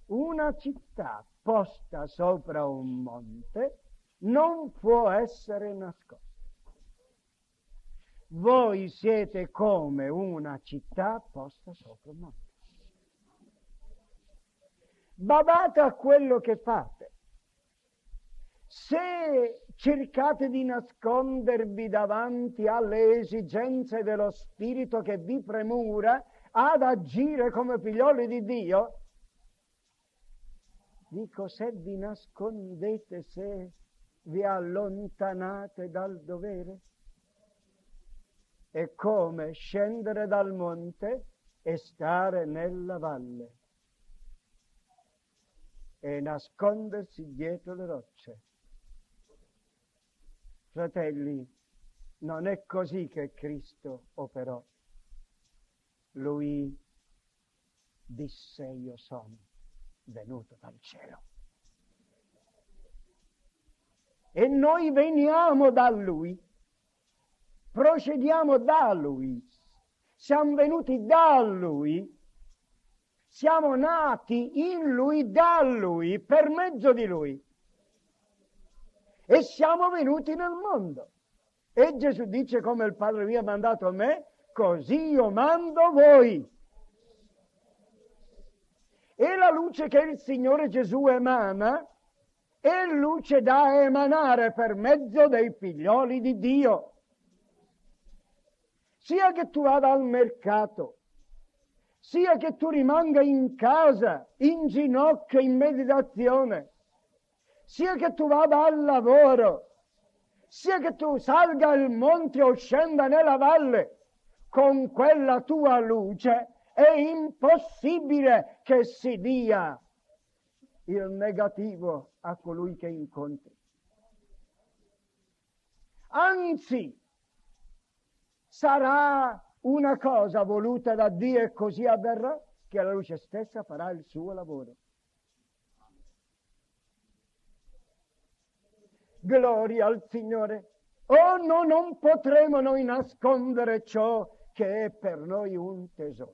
Una città posta sopra un monte non può essere nascosta. Voi siete come una città posta sopra un monte. Badate a quello che fate. Se cercate di nascondervi davanti alle esigenze dello Spirito che vi premura ad agire come figlioli di Dio, dico, se vi nascondete, se vi allontanate dal dovere, è come scendere dal monte e stare nella valle e nascondersi dietro le rocce. Fratelli, non è così che Cristo operò. Lui disse: io sono venuto dal cielo. E noi veniamo da Lui, procediamo da Lui, siamo venuti da Lui, siamo nati in Lui, da Lui, per mezzo di Lui. E siamo venuti nel mondo. E Gesù dice: come il Padre mi ha mandato me, così io mando voi. E la luce che il Signore Gesù emana è luce da emanare per mezzo dei figlioli di Dio. Sia che tu vada al mercato, sia che tu rimanga in casa, in ginocchio, in meditazione, sia che tu vada al lavoro, sia che tu salga al monte o scenda nella valle, con quella tua luce è impossibile che si dia il negativo a colui che incontri. Anzi, sarà una cosa voluta da Dio e così avverrà, che la luce stessa farà il suo lavoro. Gloria al Signore. Oh no, non potremo noi nascondere ciò che è per noi un tesoro.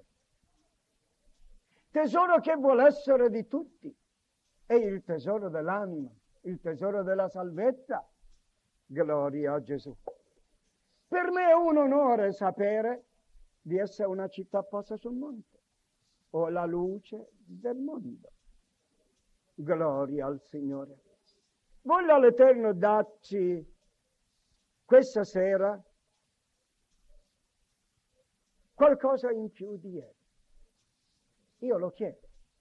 Tesoro che vuole essere di tutti. È il tesoro dell'anima, il tesoro della salvezza. Gloria a Gesù. Per me è un onore sapere di essere una città posta sul monte, o la luce del mondo. Gloria al Signore. Voglia l'Eterno darci questa sera qualcosa in più di ieri. Io lo chiedo.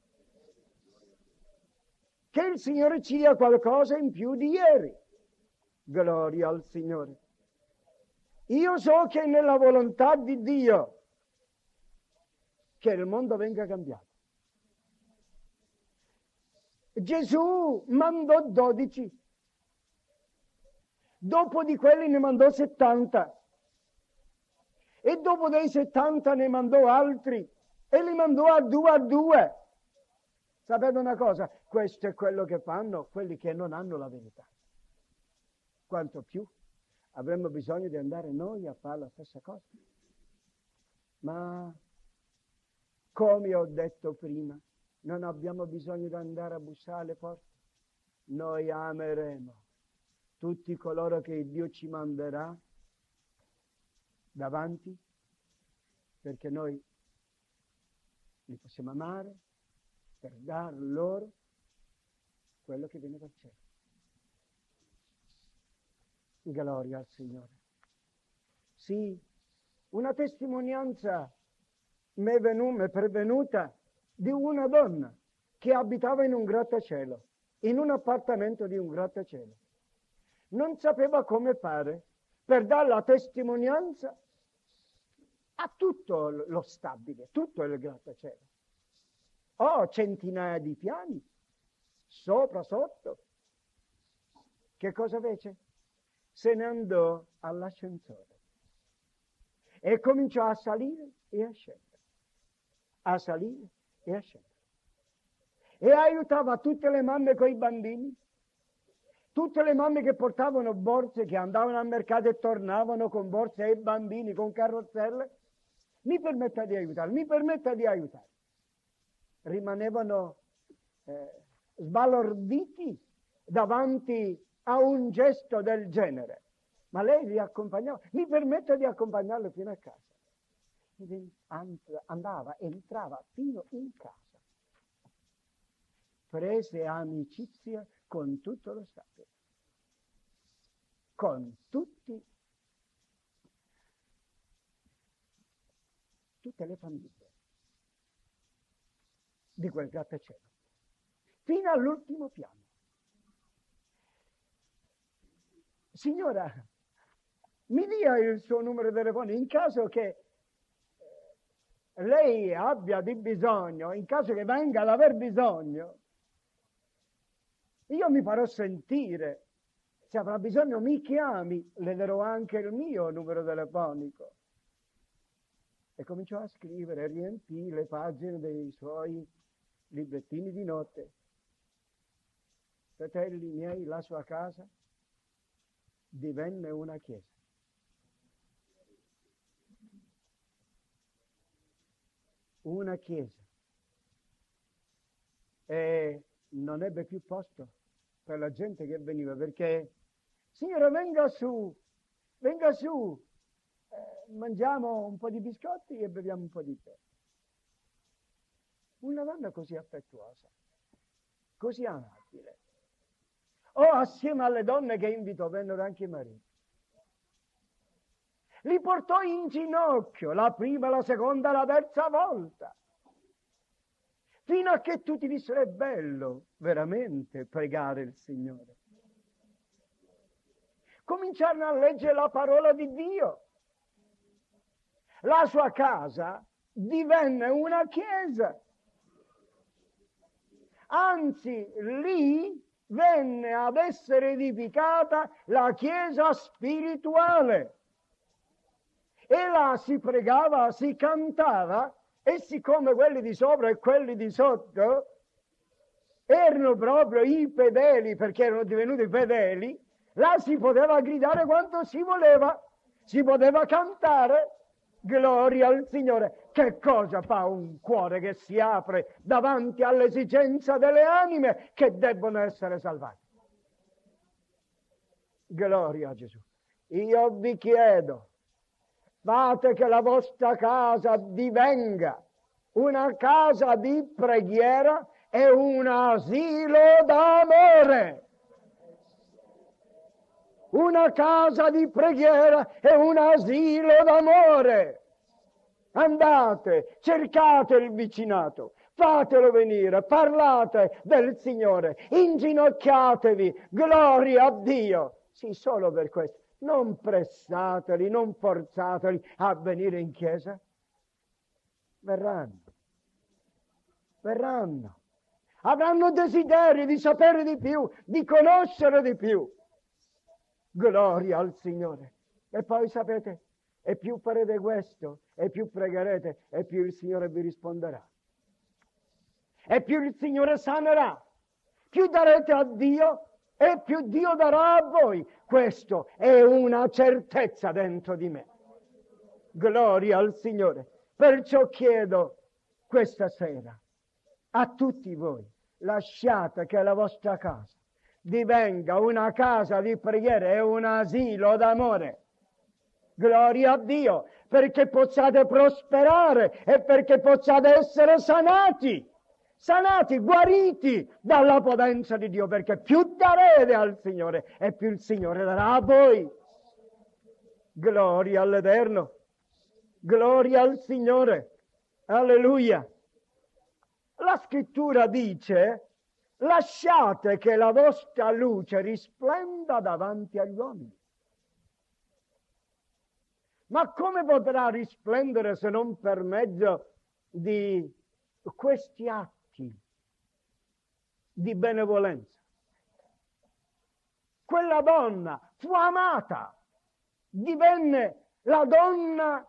Che il Signore ci dia qualcosa in più di ieri. Gloria al Signore. Io so che è nella volontà di Dio che il mondo venga cambiato. Gesù mandò 12. Dopo di quelli ne mandò 70. E dopo dei 70 ne mandò altri. E li mandò a due. Sapete una cosa? Questo è quello che fanno quelli che non hanno la verità. Quanto più avremmo bisogno di andare noi a fare la stessa cosa. Ma, come ho detto prima, non abbiamo bisogno di andare a bussare alle porte. Noi ameremo tutti coloro che Dio ci manderà davanti, perché noi li possiamo amare per dar loro quello che viene dal cielo. Gloria al Signore. Sì, una testimonianza mi è pervenuta di una donna che abitava in un grattacielo, in un appartamento di un grattacielo. Non sapeva come fare per dare la testimonianza a tutto lo stabile, tutto il grattacielo. Centinaia di piani, sopra, sotto. Che cosa fece? Se ne andò all'ascensore e cominciò a salire e a scendere, a salire e a scendere. E aiutava tutte le mamme con i bambini, tutte le mamme che portavano borse, che andavano al mercato e tornavano con borse e bambini, con carrozzelle. Mi permetta di aiutare. Rimanevano sbalorditi davanti a un gesto del genere. Ma lei li accompagnava, mi permette di accompagnarlo fino a casa. Ed entrava fino in casa. Prese amicizia con tutto lo Stato, con tutte le famiglie di quel grattacielo, fino all'ultimo piano. Signora, mi dia il suo numero di telefono in caso che lei abbia di bisogno, in caso che venga ad aver bisogno, io mi farò sentire. Se avrà bisogno mi chiami, le darò anche il mio numero telefonico. E cominciò a scrivere, riempì le pagine dei suoi librettini di notte. Fratelli miei, la sua casa divenne una chiesa. Una chiesa. E non ebbe più posto per la gente che veniva, perché, signora, venga su, mangiamo un po' di biscotti e beviamo un po' di tè. Una donna così affettuosa, così amabile. Assieme alle donne che invitò vennero anche i mariti. Li portò in ginocchio la prima, la seconda, la terza volta, fino a che tutti dissero: è bello veramente pregare il Signore. Cominciarono a leggere la parola di Dio. La sua casa divenne una chiesa. Anzi, lì venne ad essere edificata la chiesa spirituale. E là si pregava, si cantava, e siccome quelli di sopra e quelli di sotto erano proprio i fedeli, perché erano divenuti fedeli, là si poteva gridare quanto si voleva, si poteva cantare. Gloria al Signore. Che cosa fa un cuore che si apre davanti all'esigenza delle anime che debbono essere salvate? Gloria a Gesù. Io vi chiedo, fate che la vostra casa divenga una casa di preghiera e un asilo d'amore. Una casa di preghiera e un asilo d'amore. Andate, cercate il vicinato, fatelo venire, parlate del Signore, inginocchiatevi, gloria a Dio. Sì, solo per questo. Non pressateli, non forzateli a venire in chiesa. Verranno. Avranno desiderio di sapere di più, di conoscere di più. Gloria al Signore. E poi sapete, e più farete questo, e più pregherete, e più il Signore vi risponderà. E più il Signore sanerà. Più darete a Dio, e più Dio darà a voi. Questo è una certezza dentro di me. Gloria al Signore. Perciò chiedo questa sera a tutti voi, lasciate che la vostra casa divenga una casa di preghiera e un asilo d'amore. Gloria a Dio, perché possiate prosperare e perché possiate essere sanati, guariti dalla potenza di Dio, perché più darete al Signore e più il Signore darà a voi. Gloria all'Eterno, gloria al Signore, alleluia. La Scrittura dice: lasciate che la vostra luce risplenda davanti agli uomini. Ma come potrà risplendere se non per mezzo di questi atti di benevolenza? Quella donna fu amata, divenne la donna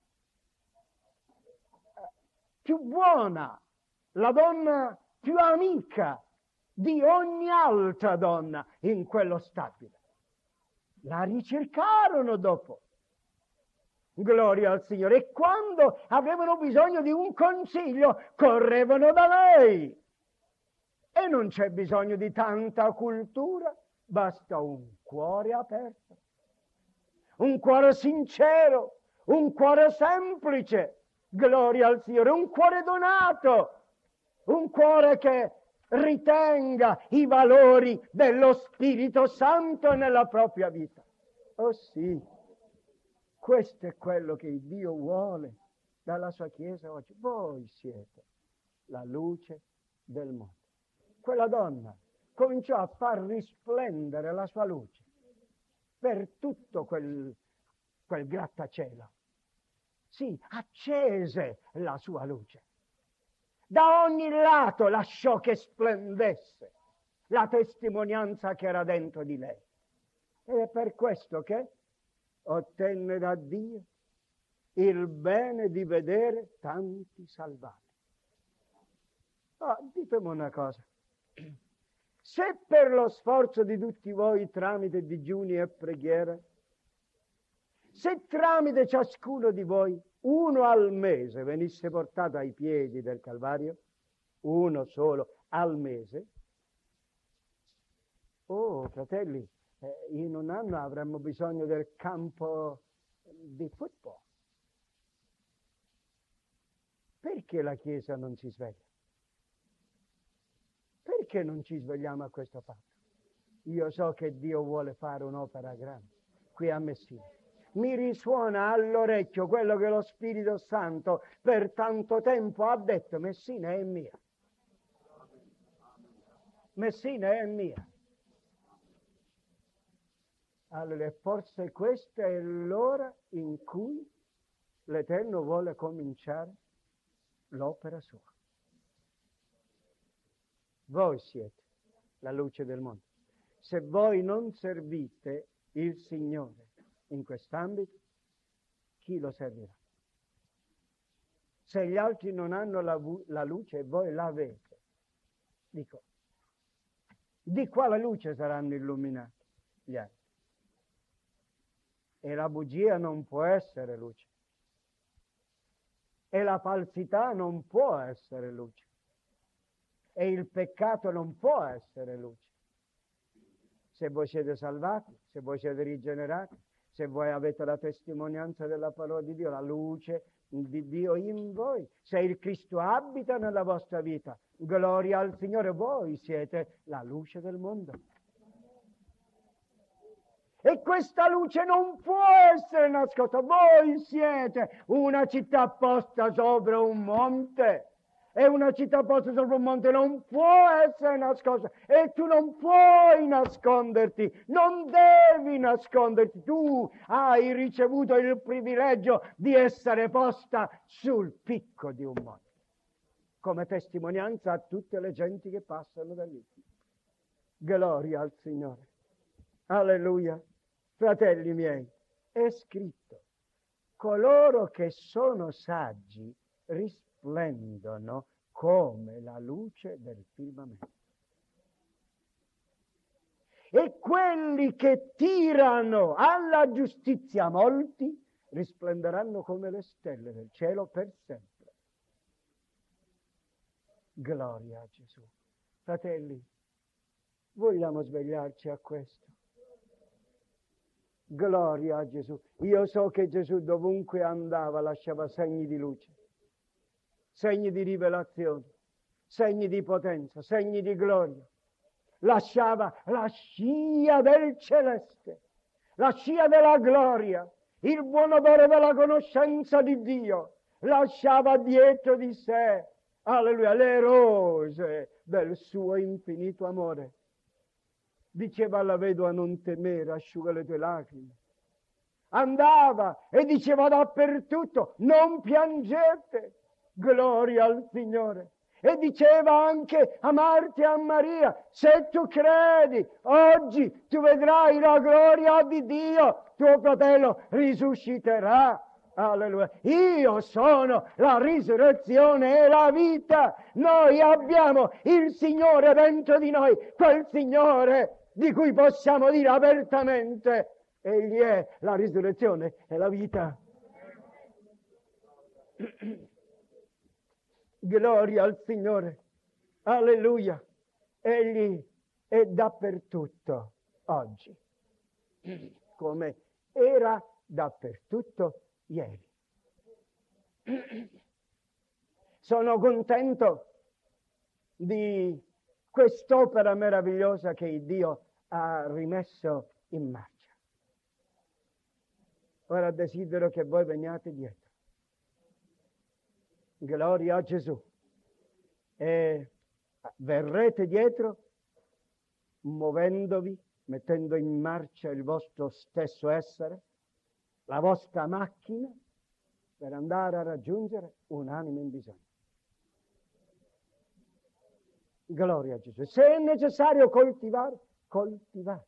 più buona, la donna più amica di ogni altra donna in quello stabile. La ricercarono dopo. Gloria al Signore. E quando avevano bisogno di un consiglio, correvano da lei. E non c'è bisogno di tanta cultura, basta un cuore aperto, un cuore sincero, un cuore semplice, gloria al Signore, un cuore donato, un cuore che ritenga i valori dello Spirito Santo nella propria vita. Oh sì, questo è quello che Dio vuole dalla sua Chiesa oggi. Voi siete la luce del mondo. Quella donna cominciò a far risplendere la sua luce per tutto quel grattacielo. Sì, accese la sua luce. Da ogni lato lasciò che splendesse la testimonianza che era dentro di lei. Ed è per questo che ottenne da Dio il bene di vedere tanti salvati. Ditemi una cosa. Se per lo sforzo di tutti voi tramite digiuni e preghiere, se tramite ciascuno di voi uno al mese venisse portato ai piedi del Calvario, uno solo al mese, oh fratelli, in un anno avremmo bisogno del campo di football. Perché la Chiesa non si sveglia? Perché non ci svegliamo a questo fatto? Io so che Dio vuole fare un'opera grande qui a Messina. Mi risuona all'orecchio quello che lo Spirito Santo per tanto tempo ha detto: Messina è mia. Messina è mia. Allora, forse questa è l'ora in cui l'Eterno vuole cominciare l'opera sua. Voi siete la luce del mondo. Se voi non servite il Signore in quest'ambito, chi lo servirà? Se gli altri non hanno la luce e voi l'avete, dico, di quale luce saranno illuminati gli altri? E la bugia non può essere luce. E la falsità non può essere luce. E il peccato non può essere luce. Se voi siete salvati, se voi siete rigenerati, se voi avete la testimonianza della parola di Dio, la luce di Dio in voi, se il Cristo abita nella vostra vita, gloria al Signore, voi siete la luce del mondo. E questa luce non può essere nascosta. Voi siete una città posta sopra un monte. E una città posta sopra un monte non può essere nascosta. E tu non puoi nasconderti. Non devi nasconderti. Tu hai ricevuto il privilegio di essere posta sul picco di un monte. Come testimonianza a tutte le genti che passano da lì. Gloria al Signore. Alleluia. Fratelli miei, è scritto: coloro che sono saggi risplendono come la luce del firmamento. E quelli che tirano alla giustizia molti risplenderanno come le stelle del cielo per sempre. Gloria a Gesù. Fratelli, vogliamo svegliarci a questo? Gloria a Gesù. Io so che Gesù dovunque andava lasciava segni di luce, segni di rivelazione, segni di potenza, segni di gloria. Lasciava la scia del celeste, la scia della gloria, il buon odore della conoscenza di Dio. Lasciava dietro di sé, alleluia, le rose del suo infinito amore. Diceva alla vedova: non temere, asciuga le tue lacrime. Andava e diceva dappertutto: non piangete, gloria al Signore. E diceva anche a Marta e a Maria: se tu credi, oggi tu vedrai la gloria di Dio, tuo fratello risusciterà. Alleluia. Io sono la risurrezione e la vita. Noi abbiamo il Signore dentro di noi, quel Signore di cui possiamo dire apertamente: Egli è la risurrezione e la vita. Gloria al Signore. Alleluia. Egli è dappertutto oggi, come era dappertutto ieri. Sono contento di quest'opera meravigliosa che Dio ha rimesso in marcia. Ora desidero che voi veniate dietro. Gloria a Gesù. E verrete dietro muovendovi, mettendo in marcia il vostro stesso essere, la vostra macchina, per andare a raggiungere un'anima in bisogno. Gloria a Gesù. Se è necessario coltivare, coltivate.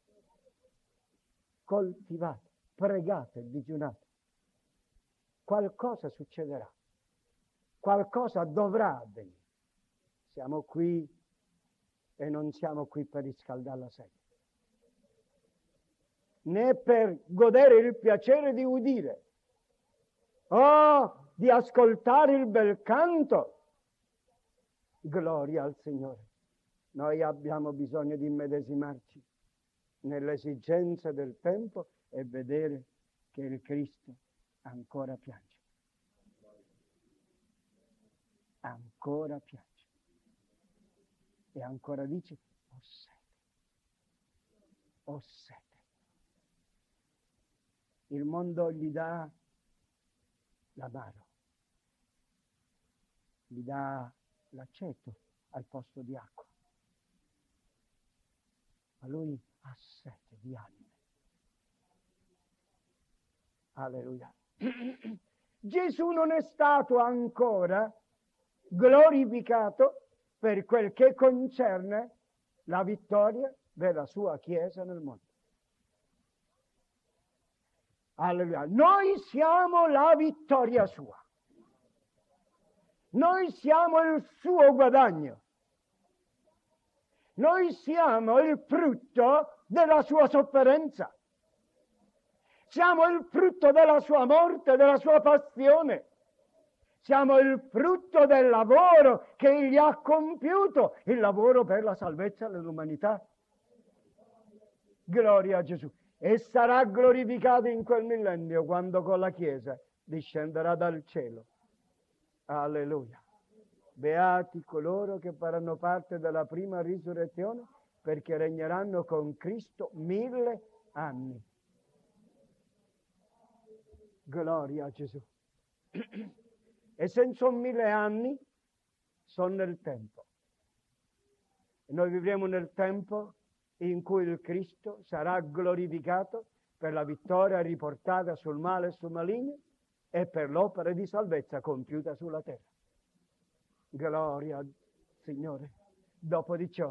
Coltivate, pregate, digiunate. Qualcosa succederà. Qualcosa dovrà avvenire. Siamo qui e non siamo qui per riscaldare la sedia, né per godere il piacere di udire o di ascoltare il bel canto. Gloria al Signore. Noi abbiamo bisogno di immedesimarci nell'esigenza del tempo e vedere che il Cristo ancora piange. Ancora piange. E ancora dice, ho sete. Ho sete. Il mondo gli dà l'amaro, gli dà l'aceto al posto di acqua. Ma lui ha sete di anime. Alleluia. Gesù non è stato ancora glorificato per quel che concerne la vittoria della sua Chiesa nel mondo. Alleluia. Noi siamo la vittoria sua. Noi siamo il suo guadagno. Noi siamo il frutto della sua sofferenza. Siamo il frutto della sua morte, della sua passione. Siamo il frutto del lavoro che egli ha compiuto, il lavoro per la salvezza dell'umanità. Gloria a Gesù. E sarà glorificato in quel millennio quando con la Chiesa discenderà dal cielo. Alleluia. Beati coloro che faranno parte della prima risurrezione, perché regneranno con Cristo 1000 anni. Gloria a Gesù. E senza 1000 anni sono nel tempo. E noi vivremo nel tempo in cui il Cristo sarà glorificato per la vittoria riportata sul male e sul maligno e per l'opera di salvezza compiuta sulla terra. Gloria al Signore. Dopo di ciò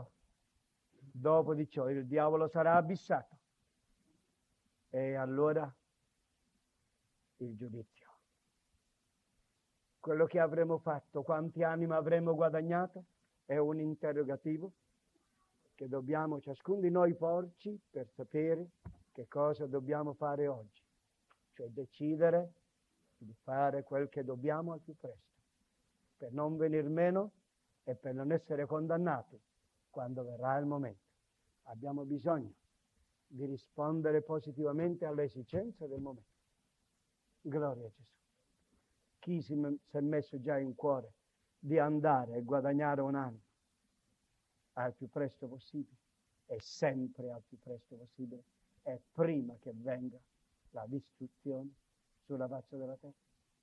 il diavolo sarà abissato e allora il giudizio. Quello che avremo fatto, quanti anime avremo guadagnato, è un interrogativo che dobbiamo ciascuno di noi porci per sapere che cosa dobbiamo fare oggi, cioè decidere di fare quel che dobbiamo al più presto, per non venir meno e per non essere condannati quando verrà il momento. Abbiamo bisogno di rispondere positivamente alle esigenze del momento. Gloria a Gesù. Chi si è messo già in cuore di andare e guadagnare un'anima al più presto possibile, e sempre al più presto possibile, e prima che venga la distruzione sulla faccia della terra.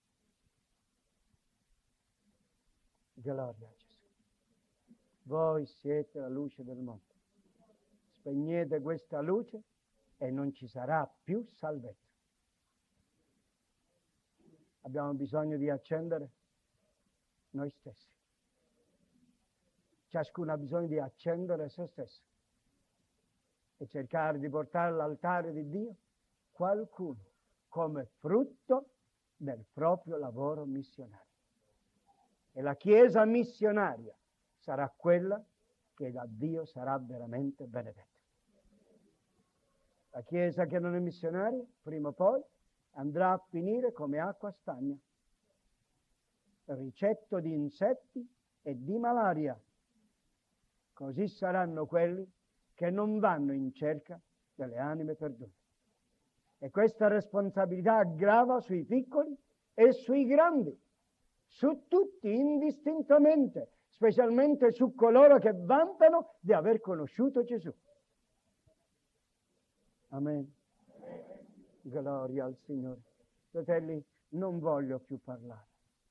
Gloria a Gesù. Voi siete la luce del mondo. Spegnete questa luce e non ci sarà più salvezza. Abbiamo bisogno di accendere noi stessi. Ciascuno ha bisogno di accendere se stesso e cercare di portare all'altare di Dio qualcuno come frutto del proprio lavoro missionario. E la Chiesa missionaria sarà quella che da Dio sarà veramente benedetta. La Chiesa che non è missionaria, prima o poi, andrà a finire come acqua stagna, ricetto di insetti e di malaria. così saranno quelli che non vanno in cerca delle anime perdute. E questa responsabilità grava sui piccoli e sui grandi, su tutti indistintamente, specialmente su coloro che vantano di aver conosciuto Gesù. Amen. Gloria al Signore. Fratelli, non voglio più parlare.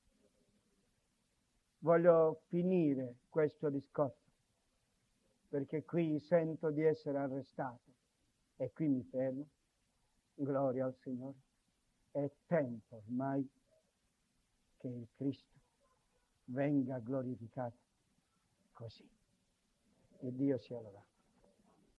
Voglio finire questo discorso, perché qui sento di essere arrestato e qui mi fermo. Gloria al Signore. È tempo ormai che il Cristo venga glorificato così. E Dio sia lodato.